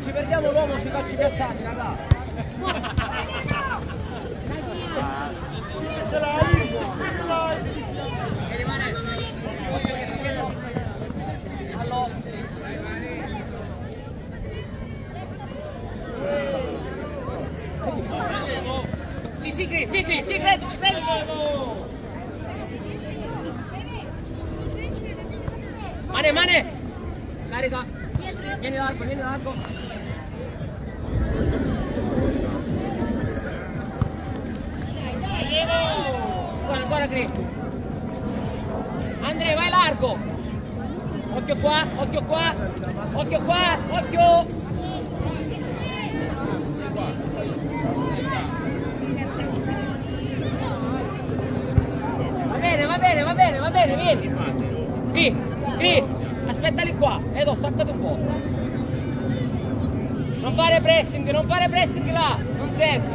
ci perdiamo l'uomo sui calci piazzati, ragazzi. Ce l'hai? E rimane. Allora. Sì, credici. Mane. Carica. Vieni largo. Ancora Cristo. Andrea, vai largo. Occhio qua. Va bene, vieni. Qui. Aspettali qua. Edo, staccati un po'. Non fare pressing là. Non serve.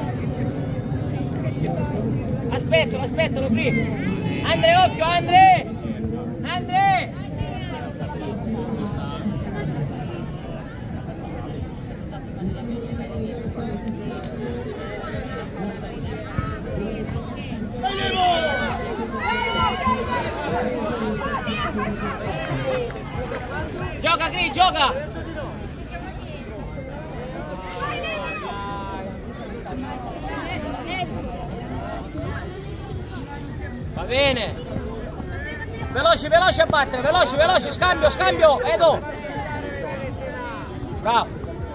Aspettalo qui. Andrea, occhio, Andrea. Gioca, Gri, gioca! Va bene! Veloce a battere, veloce, scambio, Edo! Bravo!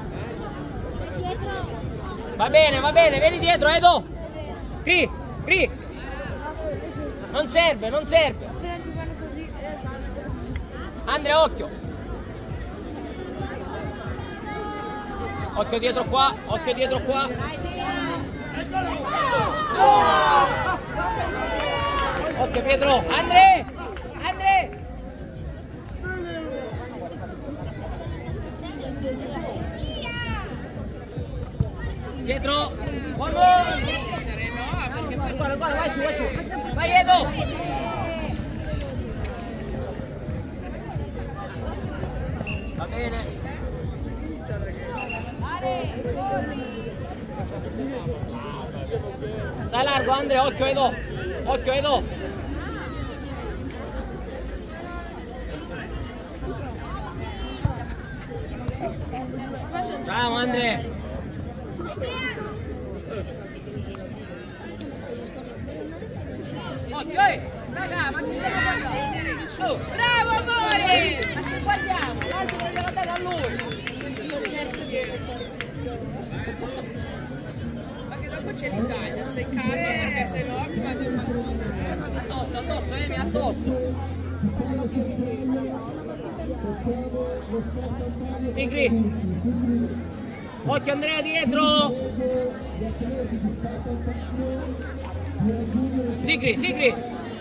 Va bene, vieni dietro, Edo! Gri! Non serve! Andrea, occhio! Occhio dietro qua! Occhio Pietro! Andrea! Pietro! Buono! Ancora, vai su! Vai Edo! Va bene! Stai largo Andrea, occhio Edo! Bravo Andrea! Occhio, raga, ma che stiamo guardando? Bravo amore! Ma che guardiamo? L'altro gliela dare a lui! Ma che dopo c'è l'Italia, sei calmo perché se no ti vado in addosso, Emi, addosso! Sigri! Occhio Andrea dietro! Sigri!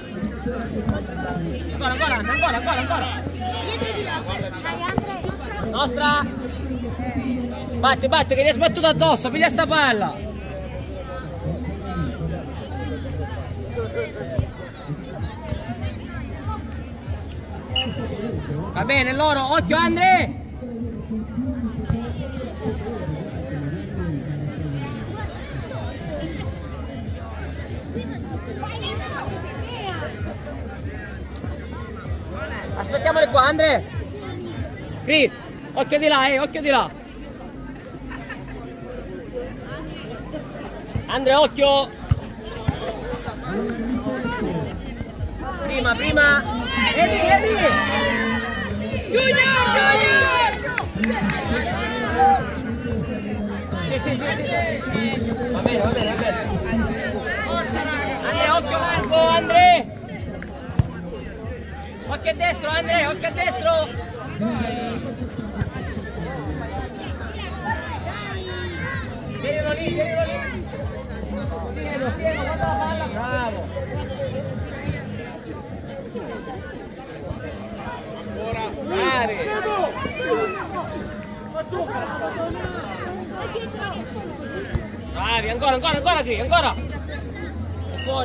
Ancora! Dietro di là. Nostra! Batti che ti è sbattuto addosso, piglia sta palla! Va bene loro, occhio Andre! Aspettiamoli qua, Andre! Qui, occhio di là, occhio di là! Andre, occhio! Prima! Vieni! Junior! Sì. Va bene. Andre, occhio largo, Andre! Occhio a destro, Andre, occhio a destro! Tienilo lì! Pieno, guarda la palla, bravo! Bravi! Bravi, ancora qui, ancora! E fuori!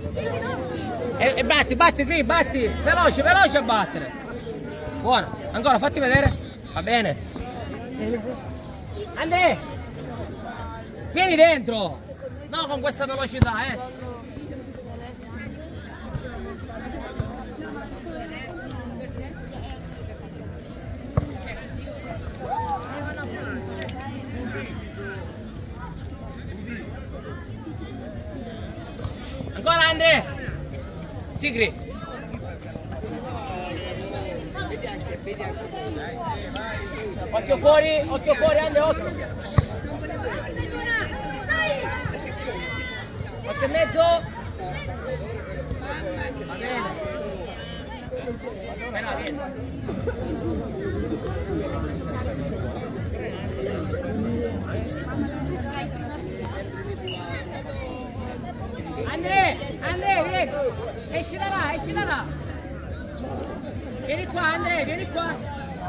E batti qui, batti! Veloce a battere! Buono! Ancora, fatti vedere! Va bene! Andrea! Vieni dentro! No, con questa velocità, Ancora Andrea! Sigri! Occhio fuori Andrea, occhio! Occhio e mezzo! Va bene! Andrea, vieni! Esci da là! Vieni qua, Andrea, vieni qua!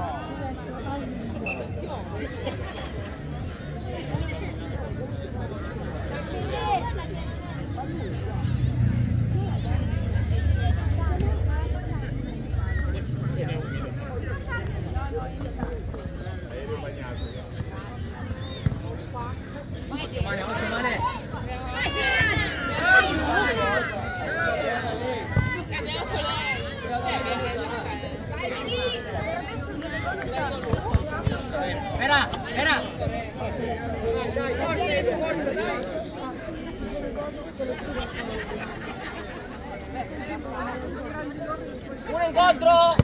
Era! Un incontro!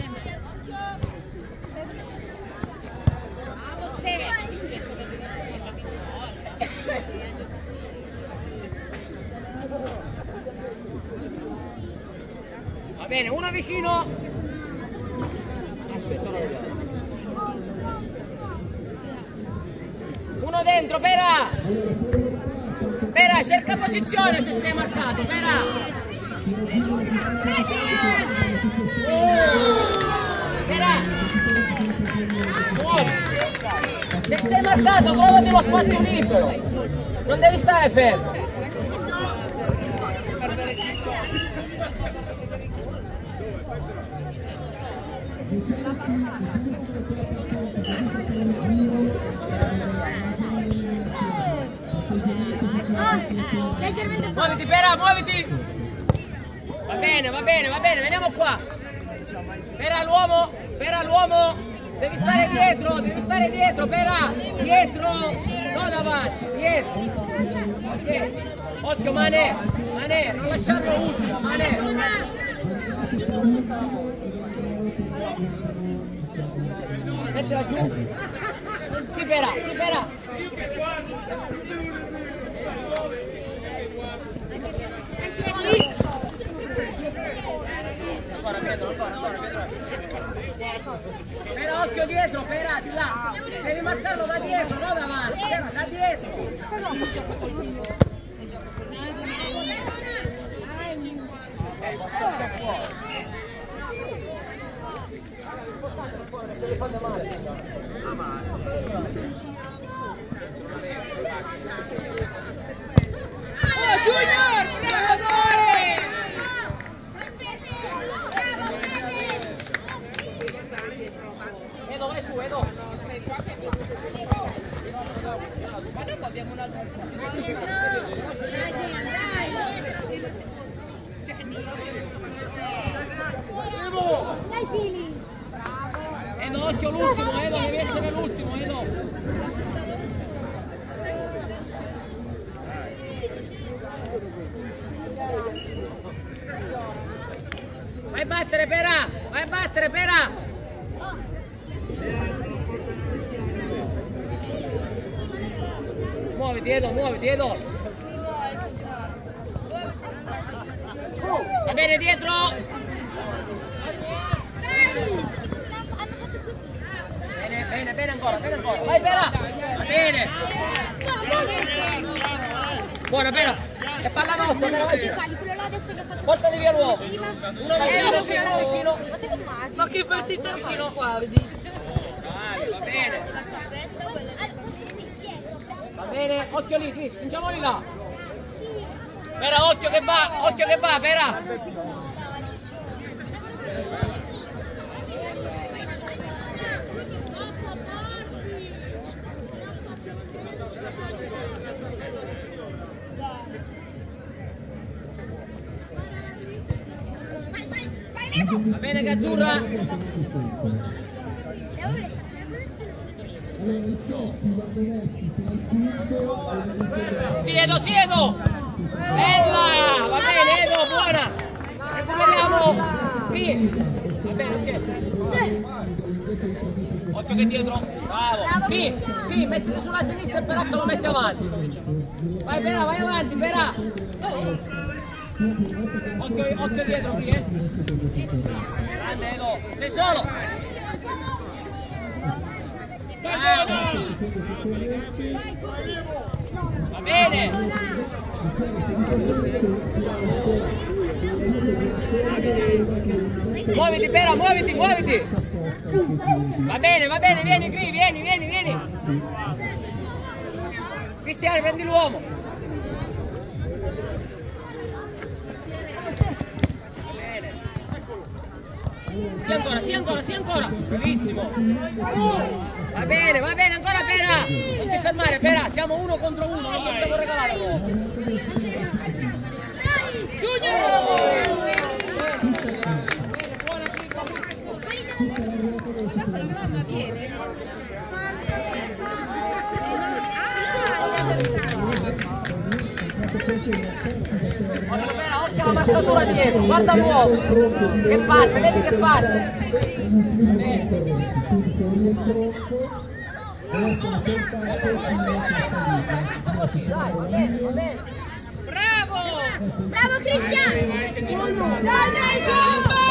Va bene, uno vicino! Aspetta, uno dentro, Pera! Pera, cerca posizione se sei marcato, Pera! Pera! Se sei marcato, trovati lo spazio libero! Non devi stare fermo! Muoviti, Pera, muoviti! Va bene, veniamo qua! Pera l'uomo! Devi stare dietro, Pera! Dietro! Non davanti, dietro! Ok! Occhio, Mane, non lasciarlo ultimo, Mane! Mettila giù! Si Pera! Però occhio dietro, Pera, di là! Devi marcarlo da dietro, non davanti! Da dietro! Oh, Junior! Bravo! Edo, vai su, Edo! Ma dopo abbiamo un altro. Dai fili! Edo, occhio l'ultimo, Edo, devi essere l'ultimo, Edo! Vai a battere, Pera! Muoviti, Edo! Va bene, dietro! Bene ancora! Vai, Pera! Va bene! Buona, Pera! È palla nostra, Pera, vai su! Portati via l'uomo! Uno vicino! Ma che partita vicino qua, vedi? Va bene, occhio lì, Cris, spingiamoli là! Pera, occhio che va, Pera! Va bene Gazzurra. Siedo. Bella. Va bene Edo, buona. Recuperiamo. Qui. Va bene, ok. Occhio che dietro. Bravo. Qui, mettiti sulla sinistra e Perà lo metti avanti. Vai Perà, vai avanti, Perà. Occhio dietro qui, Grande Edo. Sei solo. Bravo. Va bene. Muoviti Pera, muoviti. Va bene, vieni qui, vieni. Cristiano, prendi l'uomo. Sì ancora. Bravissimo. Va bene, ancora Pera. Non ti fermare Pera, siamo 1 contro 1, non possiamo regalare l'uomo. Mamma viene. Occhio la marcatura dietro, guarda l'uomo. Che parte, vedi che parte. Bravo Cristiano! dai bomba.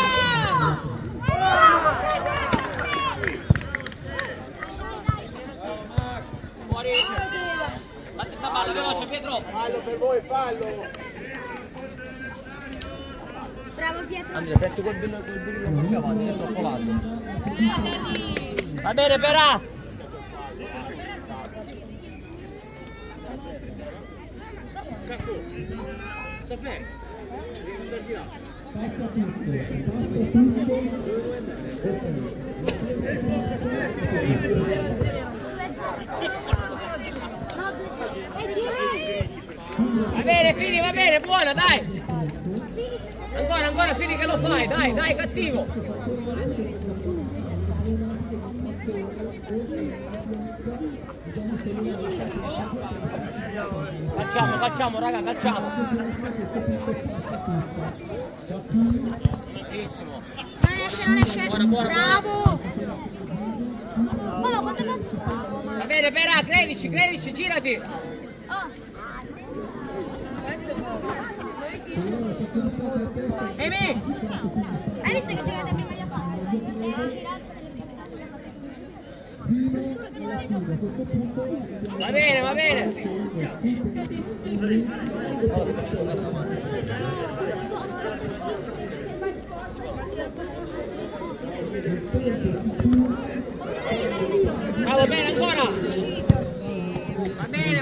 Fuori. Fatti sta palla veloce Pietro. Fallo per voi, fallo. Bravo Pietro! Andrea, prendi quel birillo più avanti, è troppo largo. Va bene Perà. Sofè, devi andare di là. Va bene Fili, va bene, buona, dai. Ancora Fili che lo fai, dai, cattivo. Calciamo, raga, calciamo. Bellissimo. Non esce! Buona. Bravo! Oh, quanto Va bene, Perà, credici, girati. Emi! Hai visto che giocate prima di fare? Va bene. Bravo, bene, ancora. Va bene.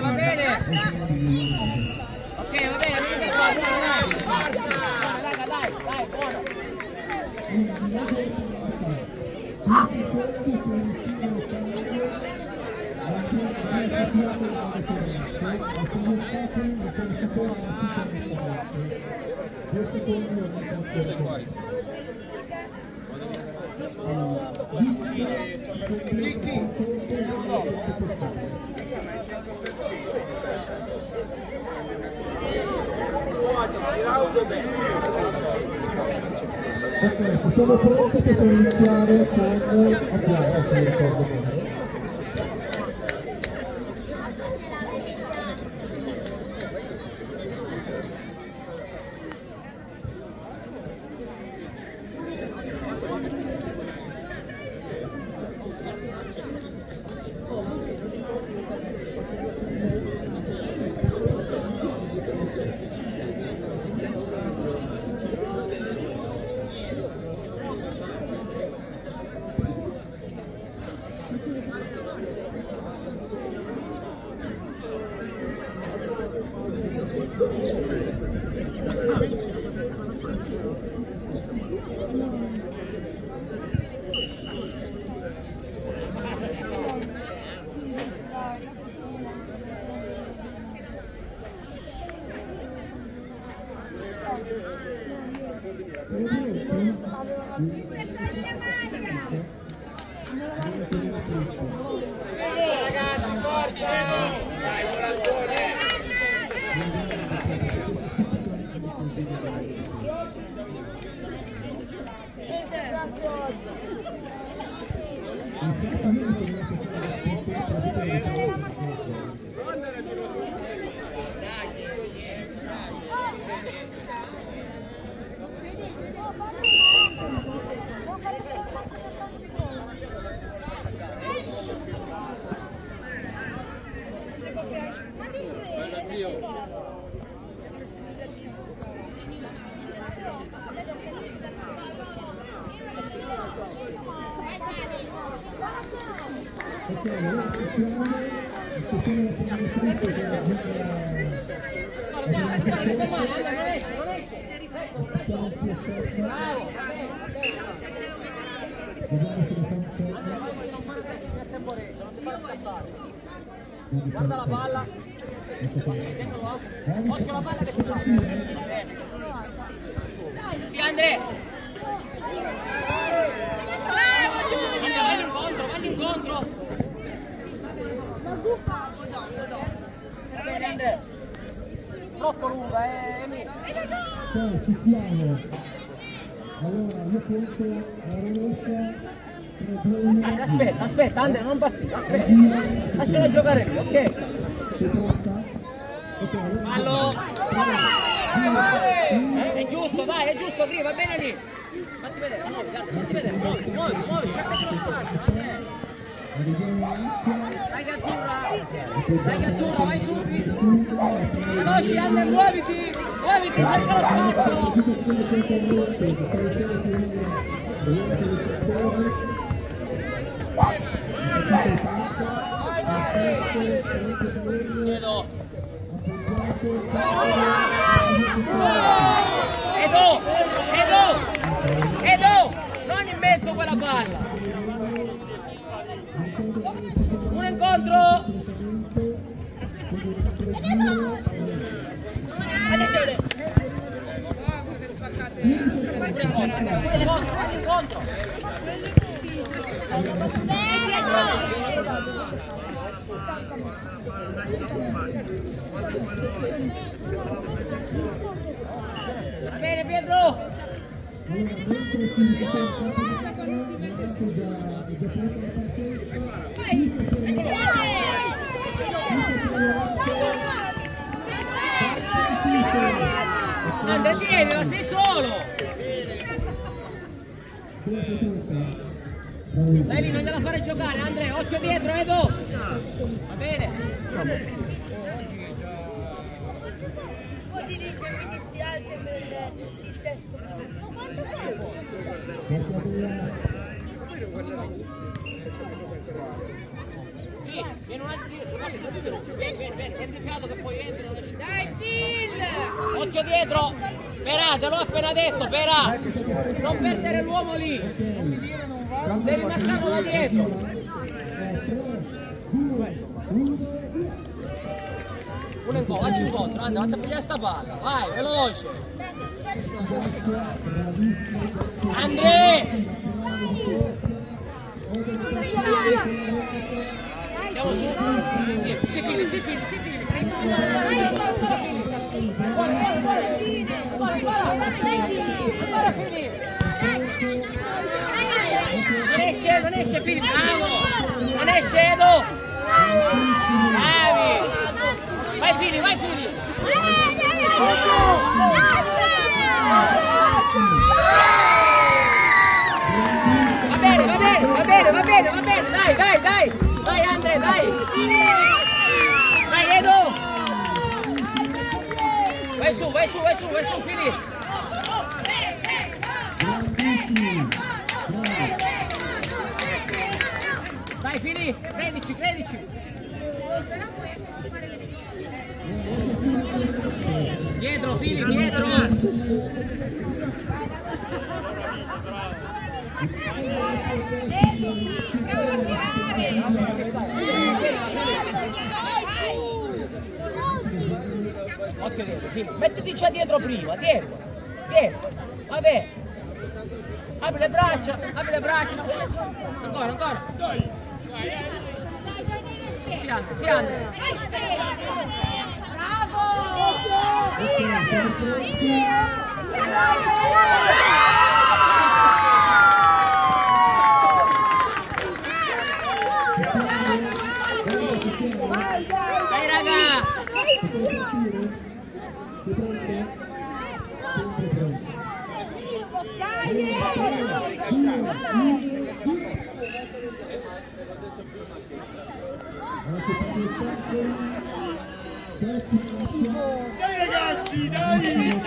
Ok, va bene, venite qua, raga, dai, buono. Ok, siamo pronti per iniziare con Adriano, se mi ricordo bene. Guarda la palla. Occhio la palla che ti fa. Sì, Andrea. Vai incontro. Andrea. Troppo lunga, Emilio. Ci siamo. Allora, io penso la rovescia. Aspetta, Andrea, non partire, aspetta. Lasciala giocare lì, ok? Fallo! È giusto, dai, è giusto, qui, va bene lì. Fatti vedere, muovi, cerca di spazio, va bene. Dai cattura, vai subito. Veloci, Andrea, muoviti, cerca lo spazio. Edo, non in mezzo quella palla. Un incontro. Attenzione. Che spaccate. Incontro. Va bene Pietro. Quando si mette Andrea, tienila, sei solo. Dai lì, non gliela fare giocare, Andrea, occhio dietro, Edo. Va bene. Oggi dice mi dispiace per il sesto. Ma quanto fa? Vieni un attimo, vieni, prendi fiato che poi entri, non esci. Dai, Phil! Occhio dietro, Perà, te l'ho appena detto, Perà, non perdere l'uomo lì, devi marcarlo da dietro. Uno in facci incontro, anda, vatti a pigliare sta palla, vai, veloce. Andrea! Andiamo su, si fili. Ancora Fili. Non esce Fili, bravo. Non esce Edo. Bravi. Vai Fili. Va bene. Dai. Dai Andrea, dai. Dai Edo. Vai su, Fili. Dai Fili, credici. Dietro Fili, dietro. Occhio dietro, Fili. Mettiti già dietro prima, dietro. Vabbè. Apri le braccia. Ancora. Si anda. Bravo! Dai raga! Dai ragazzi, dai!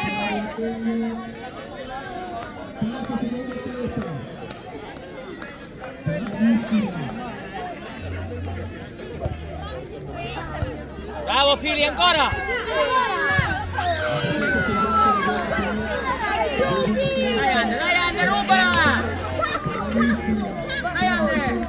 Bravo Fili, ancora! Dai Andre, rubala! Dai Andre!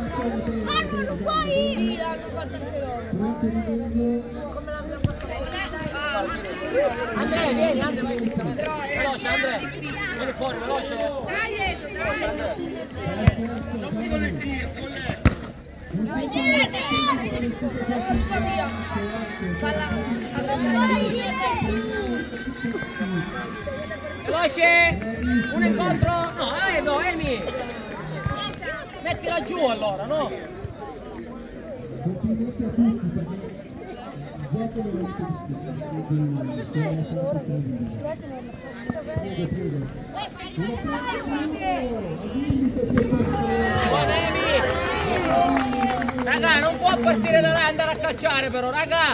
Andre, vieni, Andre, vai in veloce, Andre! Vieni fuori, veloce! Veloce! Un incontro! No, Emi! Mettila giù allora, no? Buona Emi! Raga, non può partire da là e andare a calciare però, raga!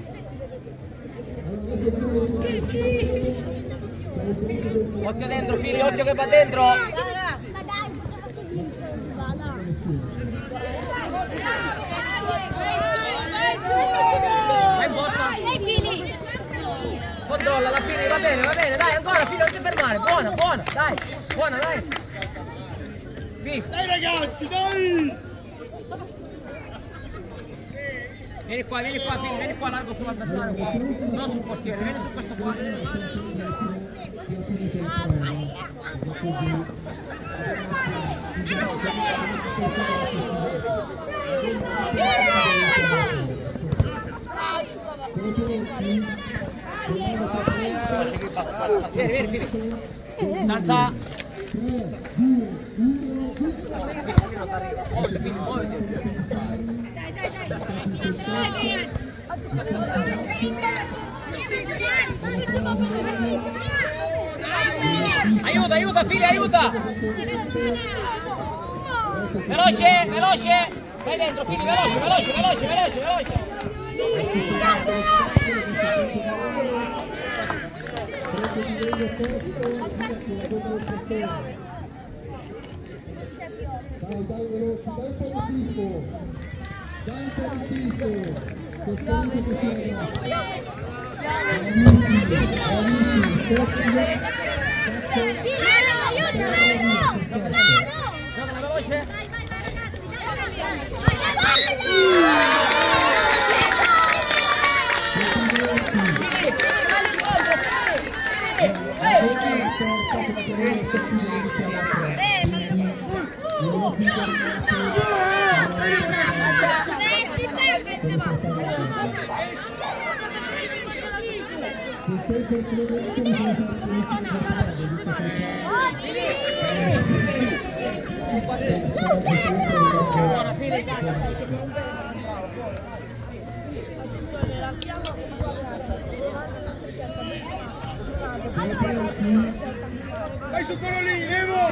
Occhio dentro, Fili, occhio che va dentro! Vai in porta! Controlla la Fili, va bene, dai, ancora Fili, non ti fermare, buona, dai! Buona, dai! Dai ragazzi, dai! Vieni qua Fili, vieni qua largo sull'avversario qua, non sul portiere, vieni su questo qua. Vieni Fili. Danza. Muoviti. Aiuta Fili, aiuta! Veloce! Vai dentro Fili, veloce! Dai veloci, dai per il tifo, sostenete che Vai su quello lì, Nemo!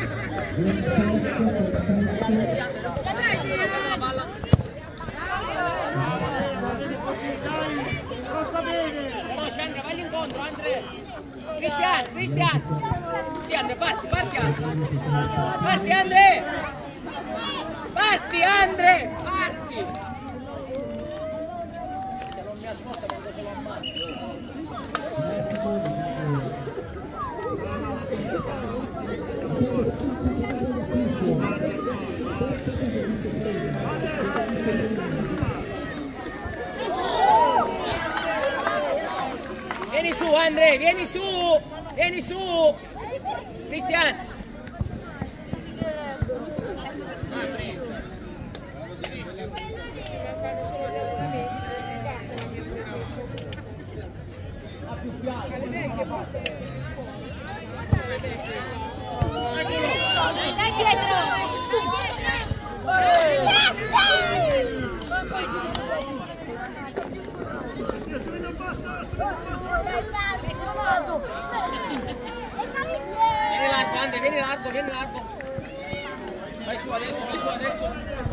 Passa bene! Veloce Andre, vai all'incontro Andre! Cristian! Sì Andre, parti Andre! Parti Andre! Non mi ascolta quando ce lo ammazzo! Vieni su Andre, vieni su! Cristian! Dai dietro! Vieni largo, Andre, vieni largo, vieni largo. Vai su adesso, vai su adesso.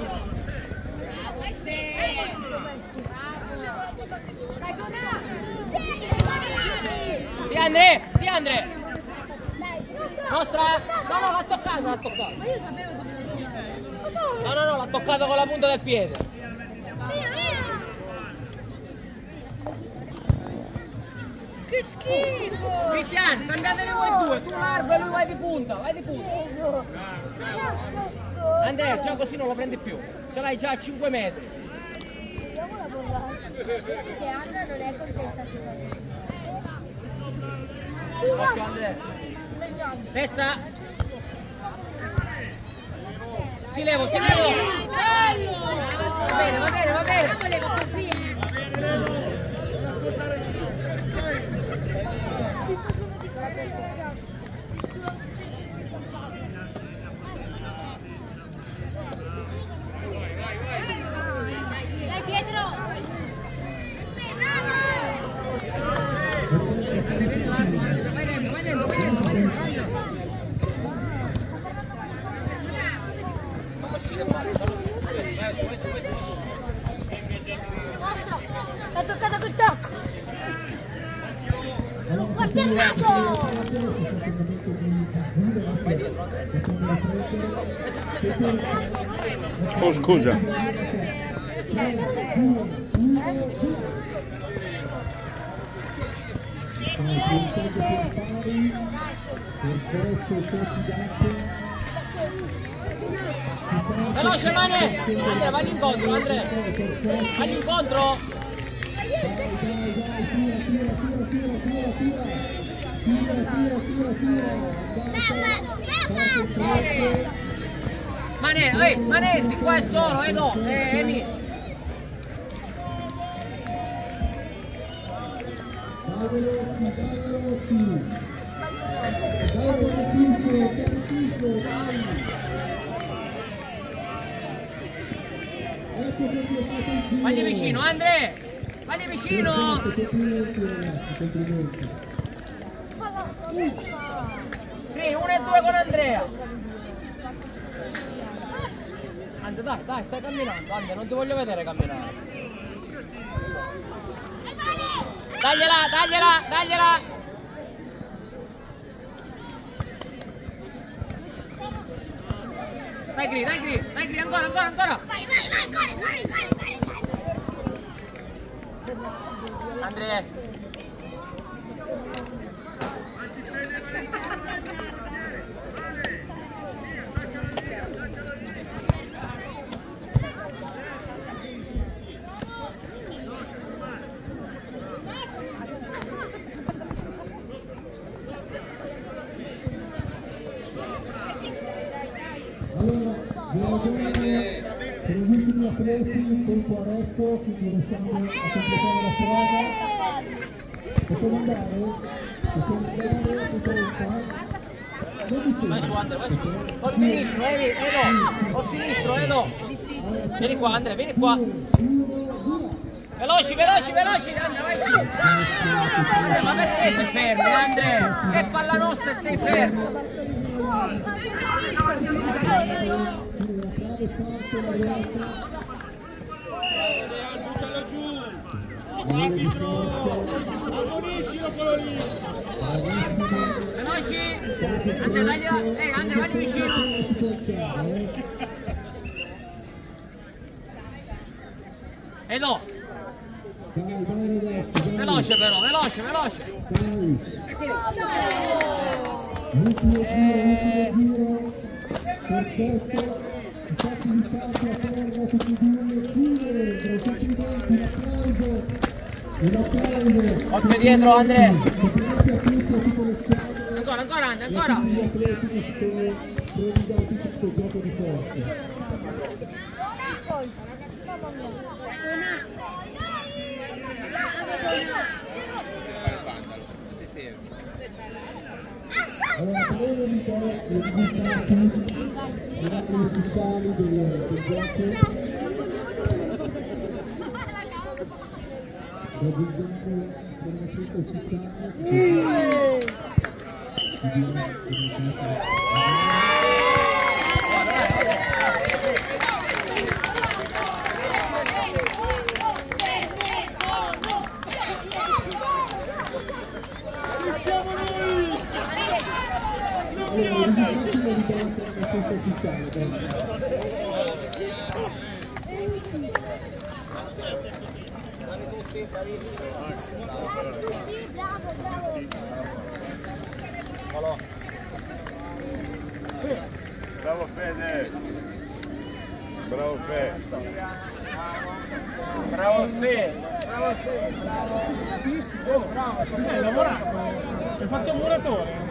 Sì Andre, sì Andre. Nostra? No, no, l'ha toccato, l'ha toccato. No, no, no, l'ha toccato con la punta del piede. Che schifo! Cristian, cambiatene voi due, tu largo e lui vai di punta, vai di punta. Andrea, già così non lo prendi più, ce l'hai già a 5 metri. Vediamo la palla. Che Anna non è contenta sicuramente. Occhio Andrea. Testa. Si levo, si levo. Bello! Va bene, va bene, va bene. Volevo così. Dai Pietro! Vai dentro, vai dentro, vai dentro, vai dentro. Mostra! L'ha toccata col tocco! Guarda il lato! Oh scusa. Veloce Mane! Andrea, vai all'incontro, Andrea! Vai all'incontro! Mane, Manetti, qua è solo, Edo, Emi! Vagli vicino, Andre! Vagli vicino! Sì, 1 e 2 con Andrea! Andre, dai, stai camminando, Andre, non ti voglio vedere camminare! Dagliela! Dai Gri, ancora! Vai, corri! Andrea! Per gli ultimi atleti il tempo a resto, quindi restiamo a completare la prova. Possiamo andare? Vai su Andrea, vai su! Col sinistro, Edo! Vieni qua Andrea, vieni qua! Veloci, Andrea, vai su! Andrea, ma perché ti fermi, Andrea? Che palla nostra e sei fermo! Buttalo giù! Ammoniscilo quello lì! Veloci! Andrea, Andrea, vai vicino! Edo! Veloce però, veloce! Eccolo! Ultimo giro, perfetto, infatti di salto a terra, tutti e due, chiudere, tra i complimenti, un applauso. Occhio dietro Andrea! Complimenti a tutti, a tutte le squadre. Ancora, Andrea, ancora! Gli atleti che predicano tutto questo gioco di forza. Allora, volevo iniziare i risultati ufficiali del gioco. Bravo Fede! Bravo Fede! Bravo Ste! Bravo Ste! Bravo! Bravo! Hai lavorato! Hai fatto il muratore!